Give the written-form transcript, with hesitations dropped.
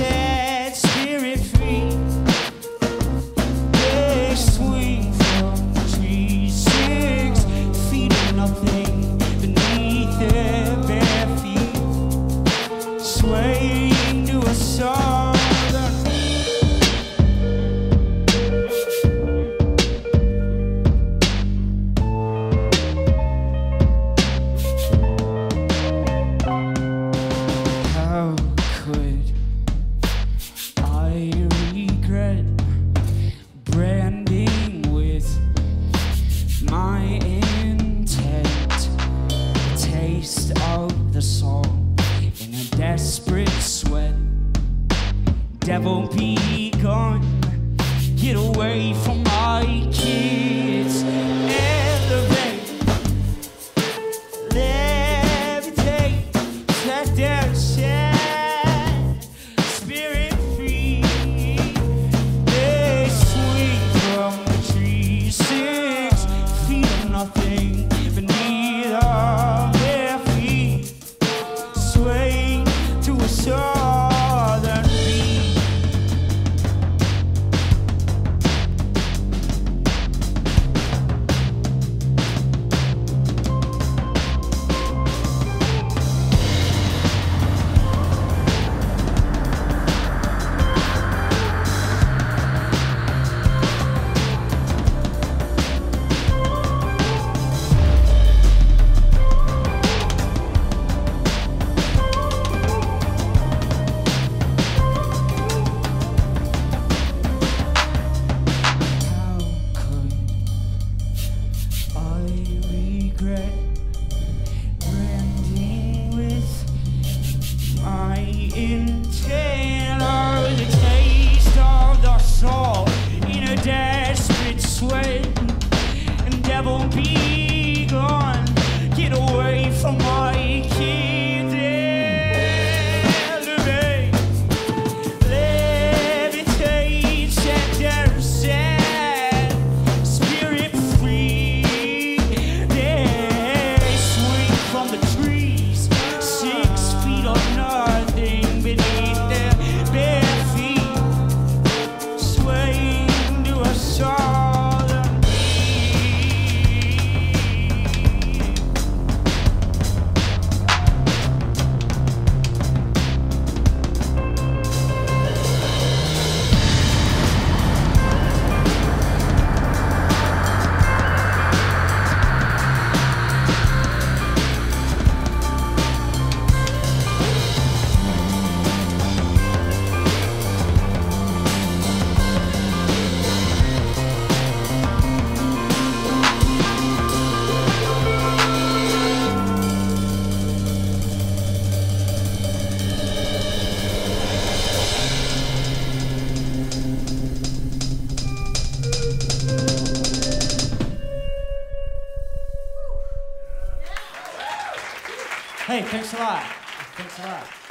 set spirit free. They swing from the trees, 6 feet of nothing beneath their bare feet, swaying to a song. Branding with my intent, a taste of the song in a desperate sweat. Devil be gone, get away from my kids. Elevate, levitate, set their set spirit free. Nothing beneath our bare feet, swaying to a southern beat. Branding with my intent, or the taste of the soul in a desperate sweat. And devil be gone, get away from my kids. Elevate, levitate, set their set spirit free. From the trees, 6 feet of nothing beneath their bare feet, swaying to a southern beat. Hey, thanks a lot. Thanks a lot.